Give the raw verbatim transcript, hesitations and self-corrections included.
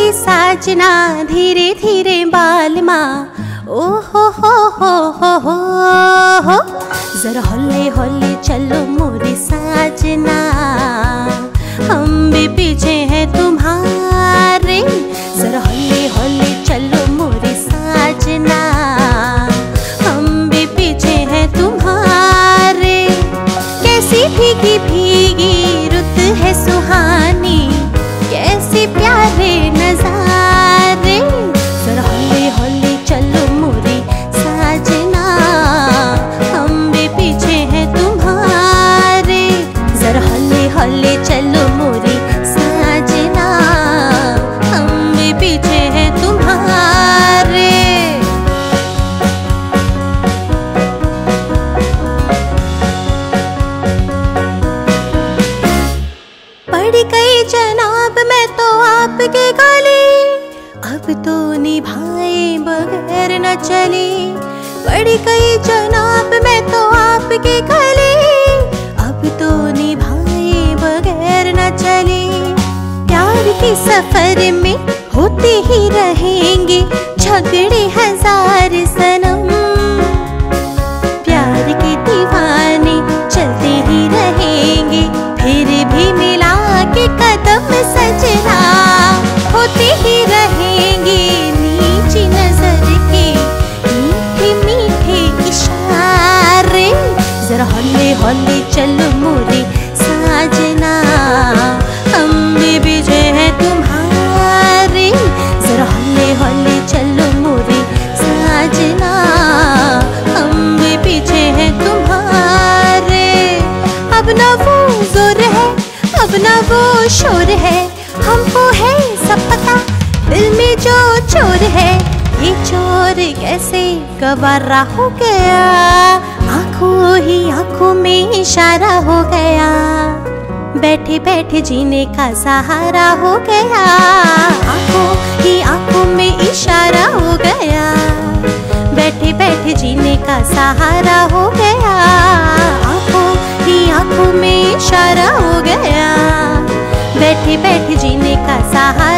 मोरी साजना धीरे धीरे बालमा, ओ हो हो हो हो हो हो। जरा हौले हौले चलो मोरी साजना, हम भी पीछे हैं तुम्हारे। जरा हौले हौले चलो मोरी साजना, हम भी पीछे हैं तुम्हारे। कैसी भीगी भीगी रुत है सुहानी, कैसे प्यारे नजारे। जरा हौले हौले चलो मोरी साजना, हम भी पीछे हैं तुम्हारे। जरा हौले हौले चलो मोरी साजना, हम भी पीछे हैं तुम्हारे। पड़ गई जनाब मैं तो आपके गले, अब तो निभाए बगैर न चले। पड़ गई जनाब मैं तो आपके गले, अब तो निभाए बगैर न चले। प्यार के सफर में होते ही रहेंगे झगड़े हजार सनम, प्यार के दीवाने चलते ही रहेंगे फिर भी मिला के कदम सजना। होते ही रहेंगे नीची नजर के मीठे मीठे इशारे। जरा हौले हौले चलो मोरे साजना, हम भी पीछे हैं तुम्हारे। जरा हौले हौले चलो मोरे साजना, हम भी पीछे हैं तुम्हारे। अब ना वो जोर है, अब ना वो शोर है, हमको है सब पता दिल में जो चोर है। ये चोर कैसे गवारा हो गया, आंखों ही आंखों में इशारा हो गया। बैठे बैठे जीने का सहारा हो गया, आंखों ही आंखों में इशारा हो गया। बैठे बैठे जीने का सहारा हो गया, आंखों ही आंखों में इशारा हो गया। बैठे बैठे जीने का सहारा